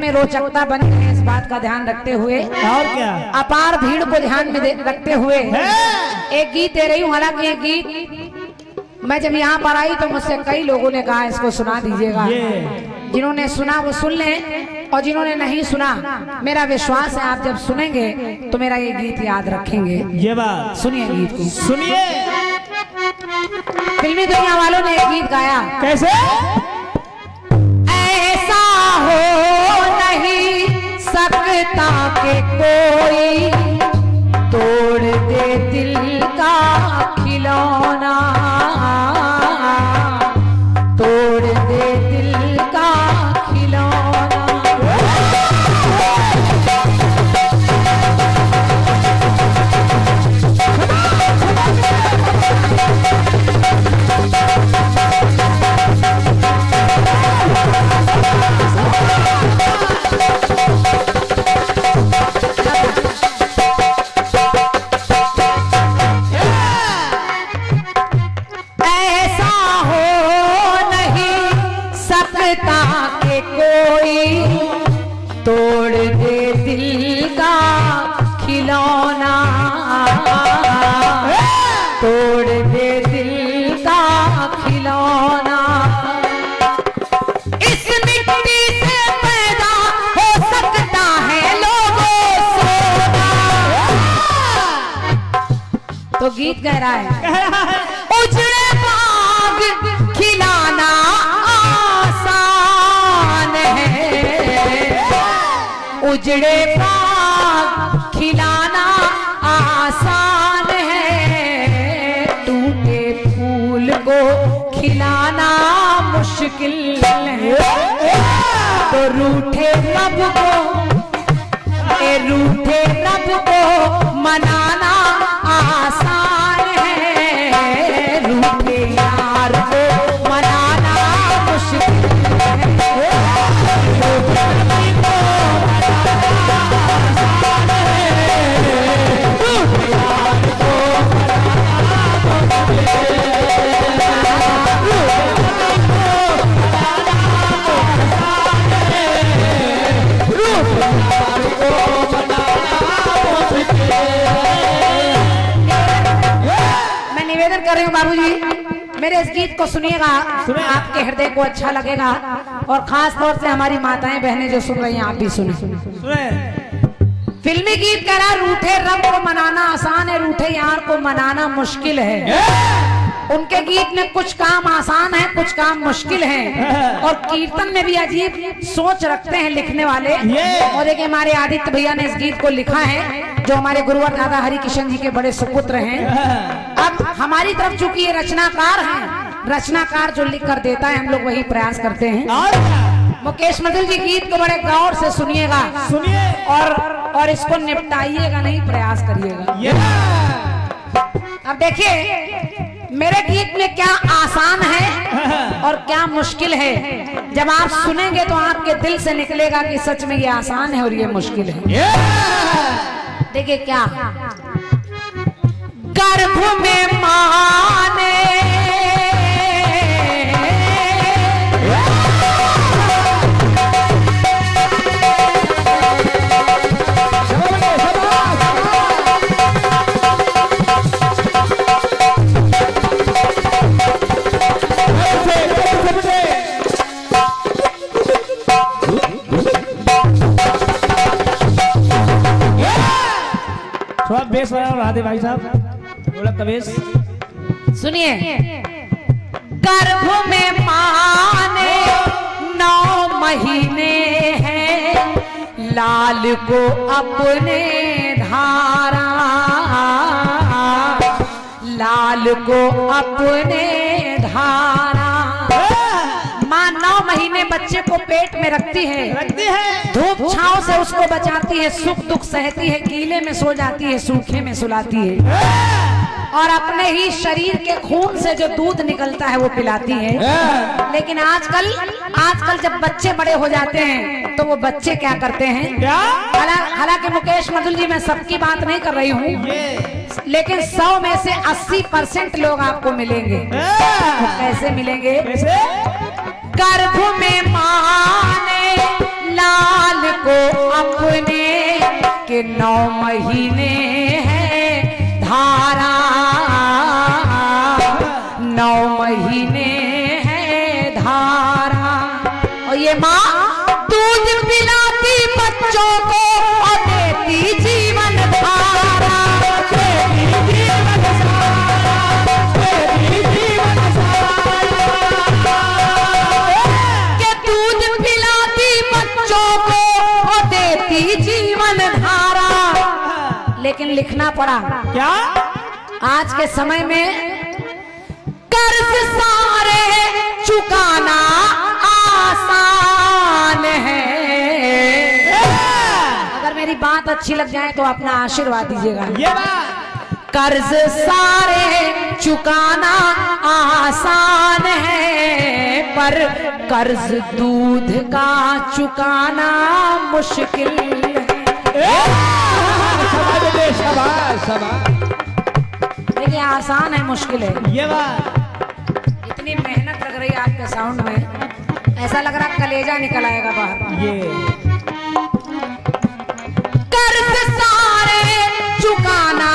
में रोचकता बनी है, इस बात का ध्यान रखते हुए और क्या अपार भीड़ को ध्यान में रखते हुए एक गीत दे रही हूँ। हालांकि एक गीत मैं जब यहाँ पर आई तो मुझसे कई लोगों ने कहा इसको सुना दीजिएगा। जिन्होंने सुना वो सुन लें और जिन्होंने नहीं सुना मेरा विश्वास है आप जब सुनेंगे तो मेरा ये गीत याद रखेंगे। ये बात सुनिए गीत को, सुनिए। फिल्मी दुनिया वालों ने एक गीत गाया। कैसे? ऐसा हो नहीं सकता कि कोई तोड़ दे दिल का खिलौना, तोड़ दे दिल का खिलौना। के कोई तोड़ दे दिल का खिलौना, तोड़ दे दिल का खिलौना। इस मिट्टी से पैदा हो सकता है लोगों सोना। तो गीत कह रहा है उजड़े बाग खिलाना उजड़े बाग खिलाना आसान है, टूटे फूल को खिलाना मुश्किल है। तो रूठे रब को मनाना आसान है, रूठे यार को मनाना मुश्किल है। कर रही हूँ बाबूजी, मेरे इस गीत को सुनिएगा, आपके हृदय को अच्छा लगेगा और खास तौर से हमारी माताएं बहनें जो सुन रही हैं आप भी सुने। फिल्मी गीत कह रहा रूठे रब को मनाना आसान है, रूठे यार को मनाना मुश्किल है। उनके गीत में कुछ काम आसान है, कुछ काम मुश्किल है और कीर्तन में भी अजीब सोच रखते हैं लिखने वाले। और देखिए हमारे आदित्य भैया ने इस गीत को लिखा है जो हमारे गुरुवर दादा हरि किशन जी के बड़े सुपुत्र हैं। अब हमारी तरफ चूंकि ये रचनाकार हैं, रचनाकार जो लिख कर देता है हम लोग वही प्रयास करते हैं। मुकेश मधुर जी गीत को बड़े गौर से सुनिएगा, सुनिए और इसको निपटाइएगा नहीं, प्रयास करिएगा। अब देखिए मेरे गीत में क्या आसान है और क्या मुश्किल है। जब आप सुनेंगे तो आपके दिल से निकलेगा कि सच में ये आसान है और ये मुश्किल है। देखिए क्या गर्भ में माने थोड़ा बेस बना दे भाई साहब, ढोलक का बेस सुनिए। गर्भ में माने 9 महीने हैं, लाल को अपने धारा, लाल को अपने धारा। माँ 9 महीने बच्चे को पेट में रखती है, धूप छांव से उसको बचाती है, सुख दुख सहती है, गीले में सो जाती है, सूखे में सुलाती है और अपने ही शरीर के खून से जो दूध निकलता है वो पिलाती है। लेकिन आजकल जब बच्चे बड़े हो जाते हैं तो वो बच्चे क्या करते हैं, हालांकि मुकेश मधुर जी मैं सबकी बात नहीं कर रही हूँ, लेकिन 100 में से 80% लोग आपको मिलेंगे। तो कैसे मिलेंगे? गर्भ में माने लाल कि 9 महीने है धारा, 9 महीने है धारा। और ये माँ दूध पिलाती बच्चों को और देती जीवन धारा, के दूध पिलाती बच्चों को और देती जीवन धारा। लेकिन लिखना पड़ा क्या? आज के समय में कर्ज सारे चुकाना आसान है। अगर मेरी बात अच्छी लग जाए तो अपना आशीर्वाद दीजिएगा। ये बात कर्ज सारे चुकाना आसान है, पर कर्ज दूध का चुकाना मुश्किल है। देखिए आसान है मुश्किल है। ये बात इतनी मेहनत लग रही है आपके साउंड में, ऐसा लग रहा कलेजा निकल आएगा बाहर। ये कर्ज सारे चुकाना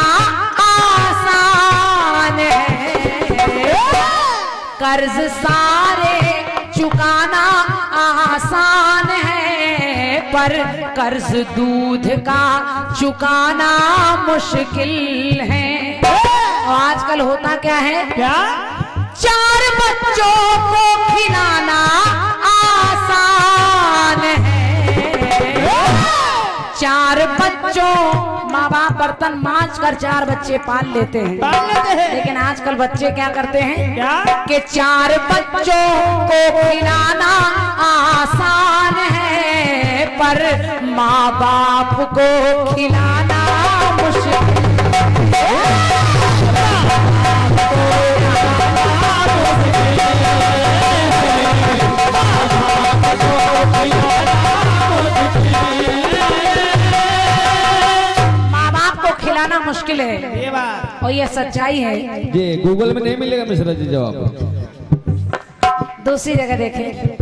आसान है, कर्ज सारे चुकाना आसान है, पर कर्ज दूध का चुकाना मुश्किल है। और आजकल होता क्या है? क्या? 4 बच्चों को खिलाना आसान है, 4 बच्चों, माँ बाप बर्तन मांज कर 4 बच्चे पाल लेते हैं। लेकिन आजकल बच्चे क्या करते हैं? क्या? कि 4 बच्चों को खिलाना आसान है, पर माँ बाप को खिलाना मुश्किल। माँ बाप को खिलाना मुश्किल है, ये बात और ये सच्चाई है। जी गूगल में नहीं मिलेगा मिश्रा जी जवाब। दूसरी जगह देखें,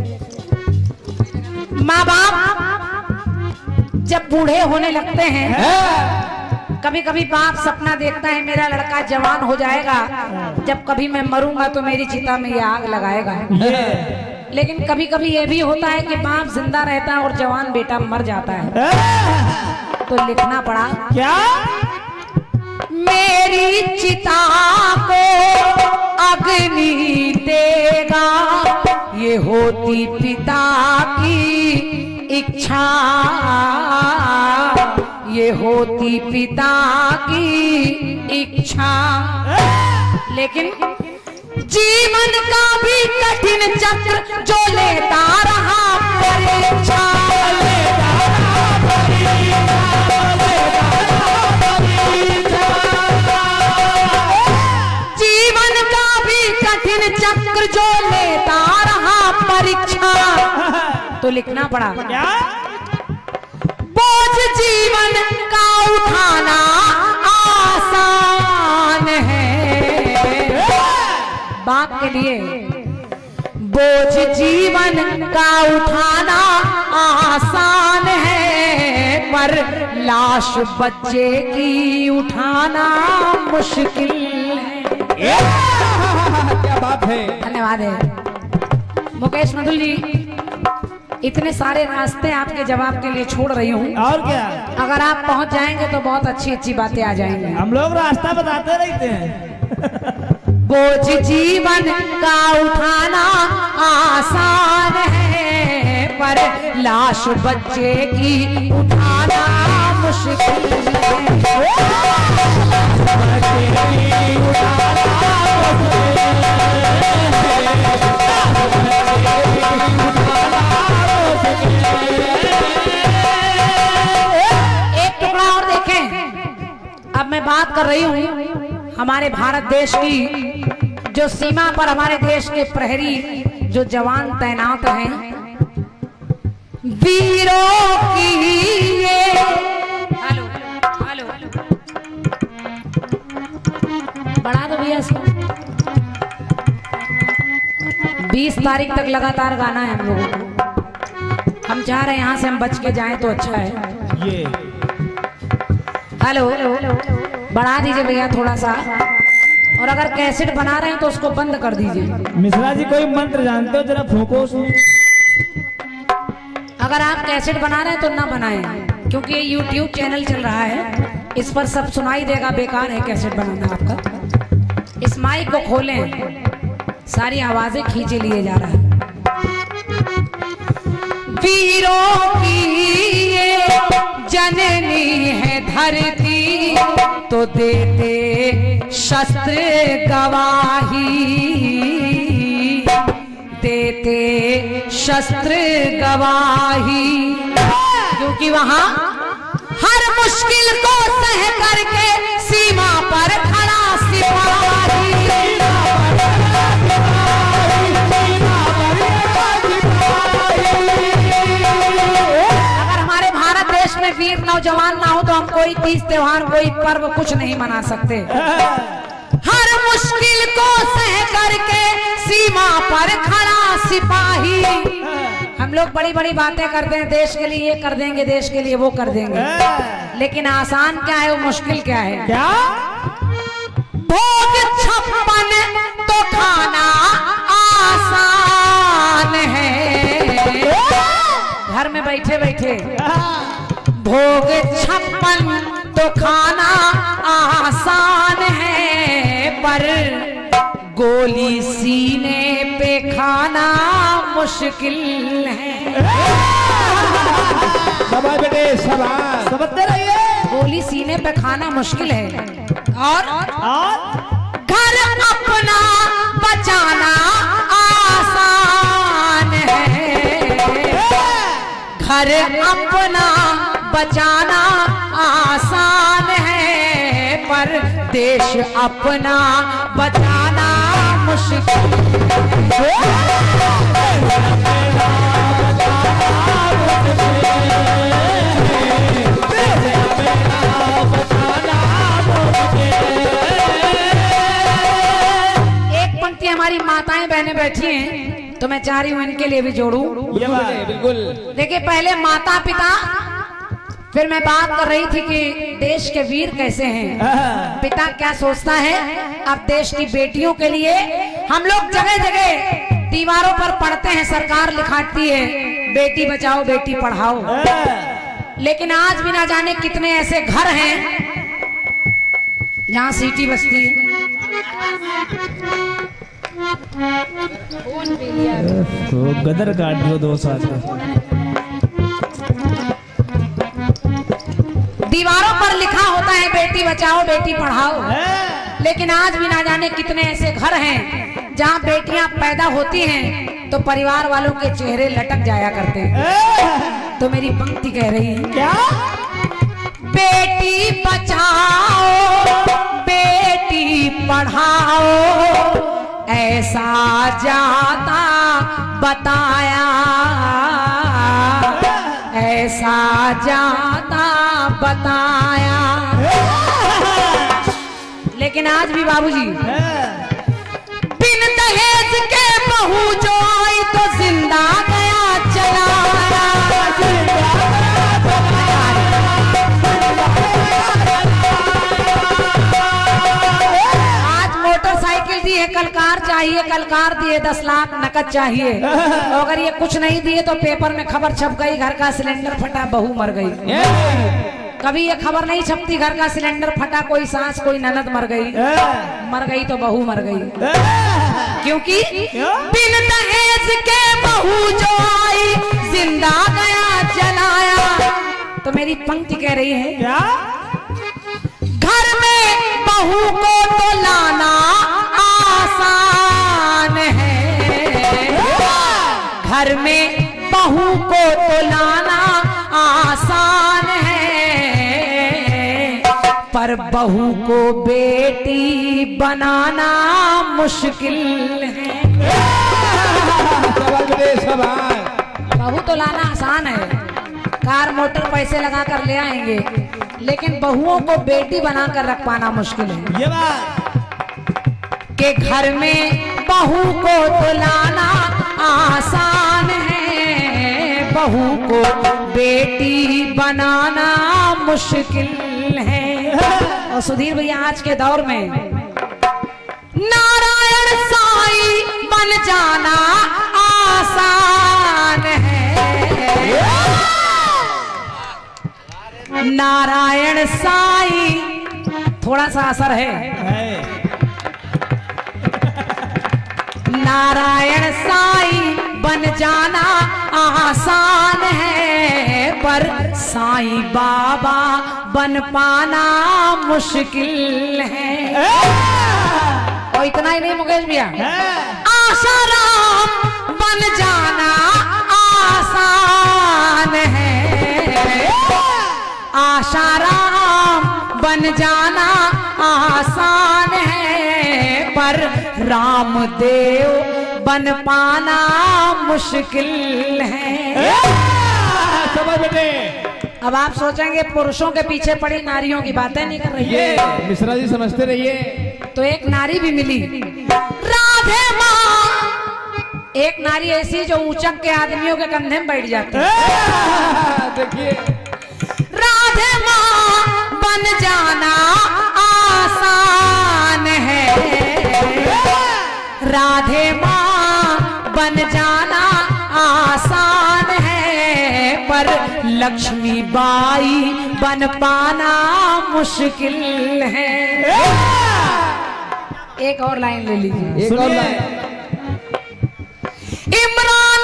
माँ बाप जब बूढ़े होने लगते हैं, कभी कभी बाप सपना देखता है मेरा लड़का जवान हो जाएगा, जब कभी मैं मरूंगा तो मेरी चिता में ये आग लगाएगा। लेकिन कभी कभी ये भी होता है कि बाप जिंदा रहता है और जवान बेटा मर जाता है। तो लिखना पड़ा क्या? मेरी चिता को अग्नि देगा, ये होती पिता की इच्छा, ये होती पिता की इच्छा। लेकिन जीवन का भी कठिन चक्र जो लेता रहा परीक्षा, जीवन का भी कठिन चक्र जो लेता रहा परीक्षा। तो लिखना पड़ा क्या? बोझ जीवन का उठाना आसान है, बाप के लिए बोझ जीवन का उठाना आसान है, पर लाश बच्चे की उठाना मुश्किल है। क्या बात है। धन्यवाद है मुकेश मधुल जी। इतने सारे रास्ते आपके जवाब के लिए छोड़ रही हूँ, और क्या? अगर आप पहुँच जाएंगे तो बहुत अच्छी अच्छी बातें आ जाएंगी। हम लोग रास्ता बताते रहते हैं। बोझ जीवन का उठाना आसान है, पर लाश बच्चे की उठाना मुश्किल एक टुकड़ा और देखें। अब मैं बात कर रही हूँ हमारे भारत देश की, जो सीमा पर हमारे देश के प्रहरी जो जवान तैनात हैं, वीरों की ये हेलो हेलो बढ़ा दो भैया इसको। 20 तारीख तक लगातार गाना है हम लोगों को। हम चाह रहे हैं यहाँ से हम बच के जाएं तो अच्छा है। ये हेलो, बढ़ा दीजिए भैया थोड़ा सा। और अगर कैसेट बना रहे हैं तो उसको बंद कर दीजिए। मिश्रा जी कोई मंत्र जानते हो, जरा फूको उसमें। अगर आप कैसेट बना रहे हैं तो ना बनाएं, क्योंकि ये YouTube चैनल चल रहा है, इस पर सब सुनाई देगा। बेकार है कैसेट बनाना आपका। इस माइक को खोलें, सारी आवाजें खींचे लिए जा रहा है। वीरों की ये जननी है धरती, तो देते शस्त्र गवाही, देते शस्त्र गवाही। क्योंकि वहां हर मुश्किल को सह करके सीमा पर खड़ा सिपाही। में वीर नौजवान ना हो तो हम कोई तीज त्योहार, कोई पर्व कुछ नहीं मना सकते। हर मुश्किल को सह करके सीमा पर खड़ा सिपाही। हम लोग बड़ी बड़ी बातें करते हैं, देश के लिए ये कर देंगे, देश के लिए वो कर देंगे, लेकिन आसान क्या है, वो मुश्किल क्या है? क्या? भोग 56 तो खाना आसान है। घर में बैठे बैठे भोग 56 तो खाना आसान है, पर गोली सीने पे खाना मुश्किल है। शाबाश बेटे, शाबाश। समझते रहिए। गोली सीने पे खाना मुश्किल है, और घर अपना बचाना आसान है। घर अपना बचाना आसान है, पर देश अपना बचाना मुश्किल है। एक पंक्ति हमारी माताएं बहनें बैठी हैं, तो मैं चाह रही हूँ इनके लिए भी जोड़ूं। बिल्कुल। देखिए, पहले माता पिता, फिर मैं बात कर रही थी कि देश के वीर कैसे हैं, पिता क्या सोचता है। अब देश की बेटियों के लिए हम लोग जगह जगह दीवारों पर पढ़ते हैं, सरकार लिखाती है बेटी बचाओ बेटी पढ़ाओ, लेकिन आज भी ना जाने कितने ऐसे घर हैं जहाँ सीटी बजती है। तो गदर काट दियो 2 साल का। दीवारों पर लिखा होता है बेटी बचाओ बेटी पढ़ाओ, लेकिन आज भी ना जाने कितने ऐसे घर हैं जहाँ बेटियां पैदा होती हैं तो परिवार वालों के चेहरे लटक जाया करते हैं। तो मेरी पंक्ति कह रही है, क्या? बेटी बचाओ बेटी पढ़ाओ, ऐसा जाता बताया, ऐसा जाता बताया। लेकिन आज भी बाबूजी, बिन दहेज के बहू जो आई तो जिंदा गया चला। आज मोटरसाइकिल दी है, कल कार चाहिए, कल कार दिए 10 लाख नकद चाहिए, तो अगर ये कुछ नहीं दिए तो पेपर में खबर छप गई घर का सिलेंडर फटा बहू मर गई। कभी ये खबर नहीं छपती घर का सिलेंडर फटा कोई सास कोई ननद मर गई तो बहू मर गई। क्योंकि बिन दहेज के बहू जो आई जिंदा गया जलाया। तो मेरी पंक्ति कह रही है, क्या? घर में बहू को तो लाना आसान है, घर में बहू को तो लाना आसान है, पर बहू को बेटी बनाना मुश्किल है। बहू तो लाना आसान है, कार मोटर पैसे लगा कर ले आएंगे, लेकिन बहुओं को बेटी बनाकर रख पाना मुश्किल है। ये बात के घर में बहू को तो लाना आसान है, बहू को बेटी बनाना मुश्किल है। और सुधीर भैया आज के दौर में नारायण साईं बन जाना आसान है। नारायण साईं थोड़ा सा असर है। नारायण साईं बन जाना आसान है, पर साईं बाबा बन पाना मुश्किल है। और इतना ही नहीं मुकेश भैया, आशाराम बन जाना आसान है। आशाराम बन जाना आसान है, पर रामदेव बन पाना मुश्किल है। समझ बेटे। अब आप सोचेंगे पुरुषों के पीछे पड़ी नारियों की बातें नहीं कर रही है। मिश्रा जी समझते रहिए। तो एक नारी भी मिली, राधे माँ। एक नारी ऐसी जो ऊंचक के आदमियों के कंधे में बैठ जाती है। देखिए, राधे माँ बन जाना आसान है। राधे माँ बन जाना आसान है, पर लक्ष्मी बाई बन पाना मुश्किल है। एक और लाइन ले लीजिए। एक और लाइन। इमरान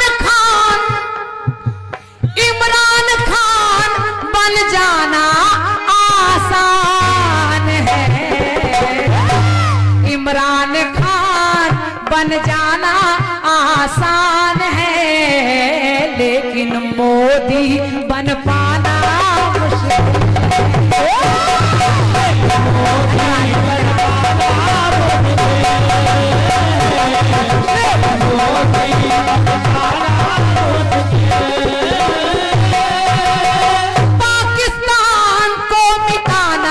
खान बन जाना आसान है। इमरान खान बन जाना आसान है, लेकिन मोदी बन पाना मुश्किल पाकिस्तान को मिटाना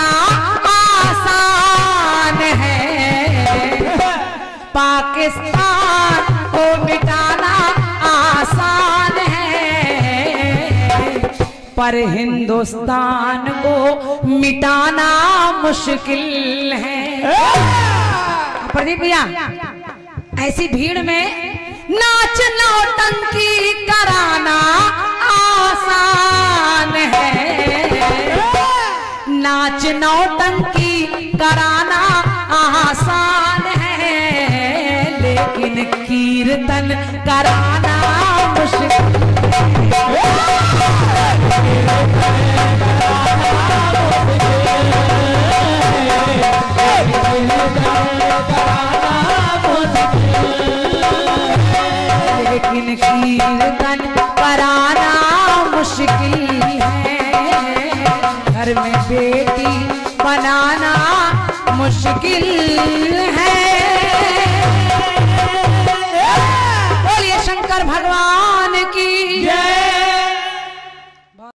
आसान है। पाकिस्तान को मिटाना आसान है, पर हिंदुस्तान को मिटाना मुश्किल है। प्रदीप भैया, ऐसी भीड़ में नाच नौटंकी कराना आसान है। नाच नौटंकी कराना आसान है, लेकिन कीर्तन कराना मुश्किल लेकिन कीर्तन कराना मुश्किल है। घर में बेटी बनाना मुश्किल है।